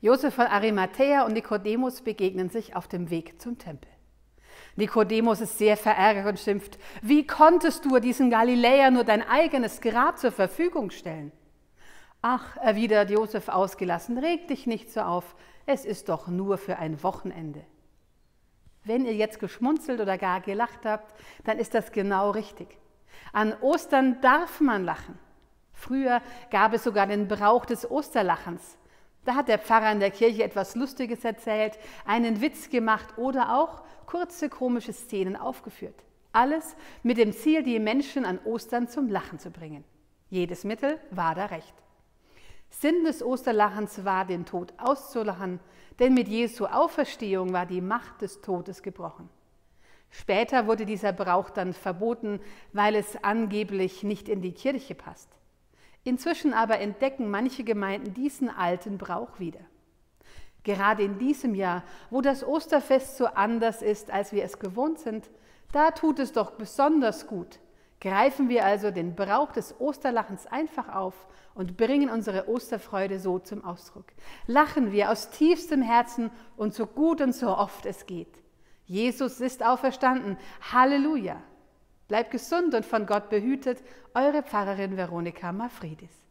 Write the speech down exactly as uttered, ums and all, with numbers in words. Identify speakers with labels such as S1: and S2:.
S1: Josef von Arimathäa und Nikodemus begegnen sich auf dem Weg zum Tempel. Nikodemus ist sehr verärgert und schimpft: Wie konntest du diesen Galiläer nur dein eigenes Grab zur Verfügung stellen? Ach, erwidert Josef ausgelassen, reg dich nicht so auf, es ist doch nur für ein Wochenende. Wenn ihr jetzt geschmunzelt oder gar gelacht habt, dann ist das genau richtig. An Ostern darf man lachen. Früher gab es sogar den Brauch des Osterlachens. Da hat der Pfarrer in der Kirche etwas Lustiges erzählt, einen Witz gemacht oder auch kurze komische Szenen aufgeführt. Alles mit dem Ziel, die Menschen an Ostern zum Lachen zu bringen. Jedes Mittel war da recht. Sinn des Osterlachens war, den Tod auszulachen, denn mit Jesu Auferstehung war die Macht des Todes gebrochen. Später wurde dieser Brauch dann verboten, weil es angeblich nicht in die Kirche passt. Inzwischen aber entdecken manche Gemeinden diesen alten Brauch wieder. Gerade in diesem Jahr, wo das Osterfest so anders ist, als wir es gewohnt sind, da tut es doch besonders gut. Greifen wir also den Brauch des Osterlachens einfach auf und bringen unsere Osterfreude so zum Ausdruck. Lachen wir aus tiefstem Herzen und so gut und so oft es geht. Jesus ist auferstanden. Halleluja! Bleibt gesund und von Gott behütet, eure Pfarrerin Veronika Mafridis.